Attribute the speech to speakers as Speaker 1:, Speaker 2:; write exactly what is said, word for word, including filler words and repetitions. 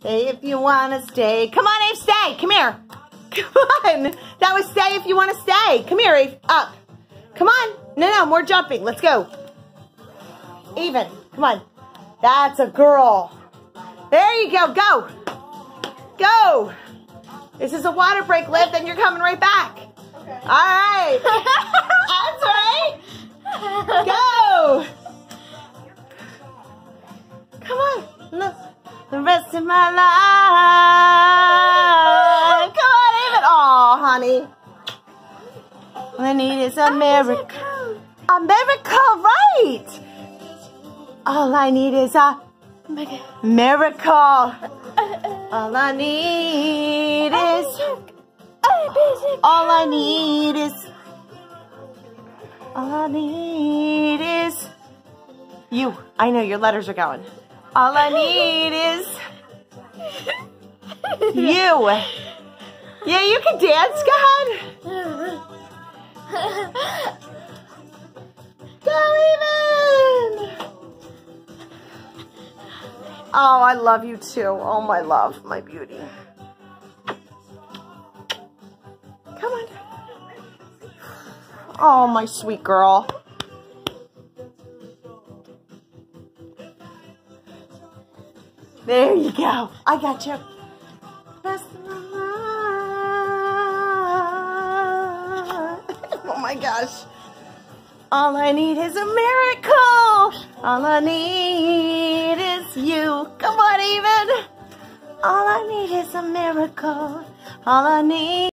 Speaker 1: Stay if you want to stay. Come on, Ave, stay. Come here. Come on. That was stay if you want to stay. Come here, Ave. Up. Come on. No, no, more jumping. Let's go. Even. Come on. That's a girl. There you go. Go. Go. This is a water break, Liv. Then you're coming right back. Okay. All right. That's right. Go. Come on. Look. The rest of my life. Come on, Ava. Aw, honey. All I need is a miracle. A miracle, right. All I need is a miracle. All I need is... All I need is... All I need is... You. I know your letters are going. All I need is... You. Yeah, you can dance, go ahead. Go even! Oh, I love you too. Oh, my love, my beauty. Come on. Oh, my sweet girl. There you go. I got you. Oh my gosh. All I need is a miracle. All I need is you. Come on, even. All I need is a miracle. All I need.